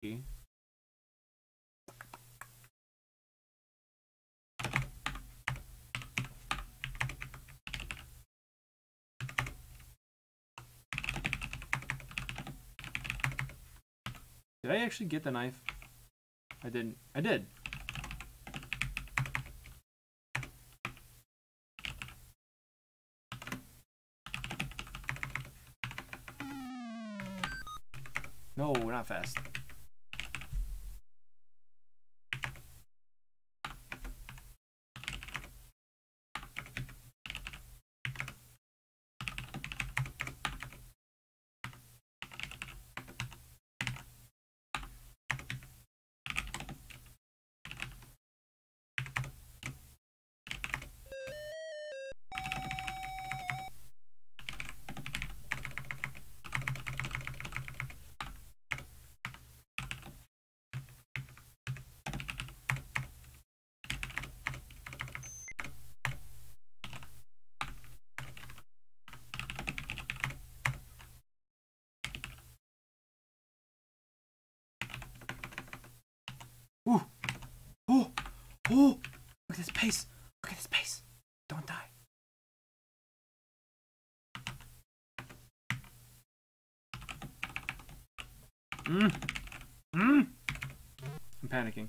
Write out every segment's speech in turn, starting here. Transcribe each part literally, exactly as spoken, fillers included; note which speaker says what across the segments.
Speaker 1: Did I actually get the knife? I didn't. I did. No, not fast. Ooh. Oh. Oh. Look at this pace. Look at this pace. Don't die. Mm. Mm. I'm panicking.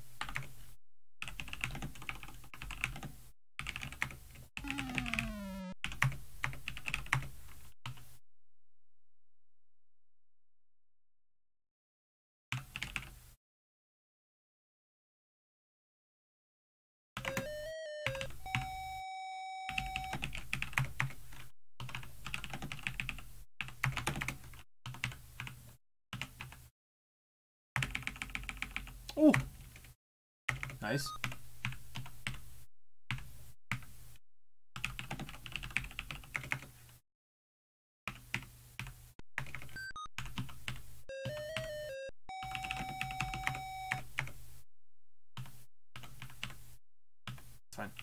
Speaker 1: Oh, nice. It's fine.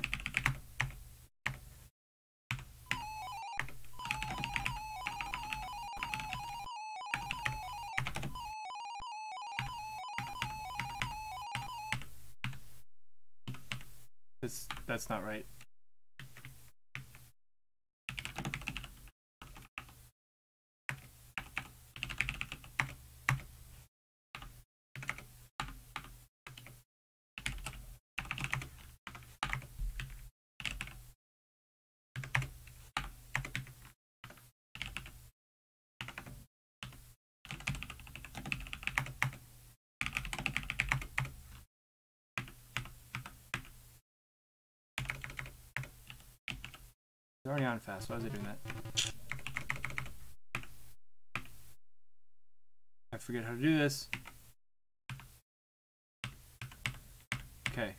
Speaker 1: That's, that's not right. It's already on fast. Why is it doing that? I forget how to do this. Okay.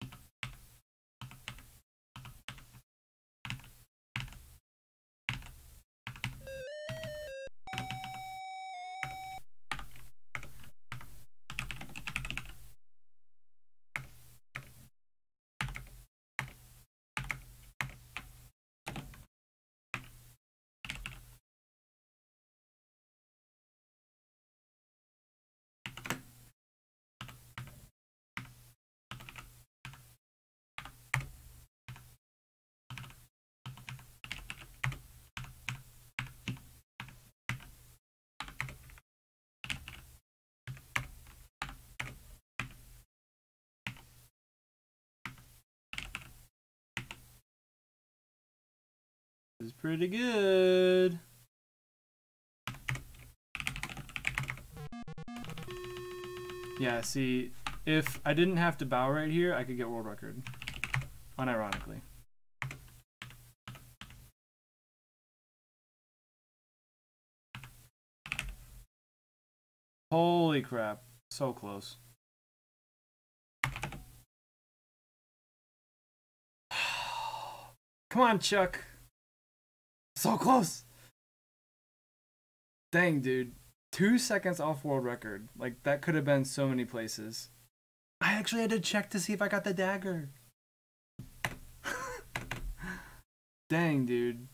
Speaker 1: This is pretty good. Yeah, see, if I didn't have to bow right here, I could get world record. Unironically. Holy crap. So close. Come on, Chuck. So close. Dang, dude. Two seconds off world record. Like, that could have been so many places. I actually had to check to see if I got the dagger. Dang, dude.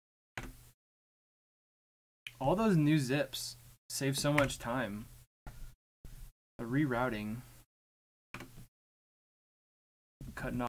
Speaker 1: All those new zips save so much time. the rerouting, cutting off